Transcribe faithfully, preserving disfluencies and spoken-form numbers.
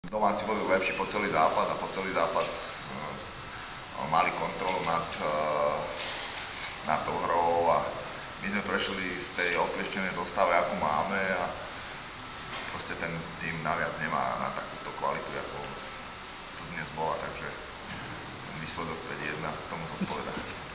Domáci boli lepší po celý zápas a po celý zápas mali kontrolu nad, nad tou hrou a my sme prešli v tej oklieštenej zostave, akú máme a proste ten tým naviac nemá na takúto kvalitu, ako tu dnes bola, takže ten výsledok päť jedna tomu zodpovedá.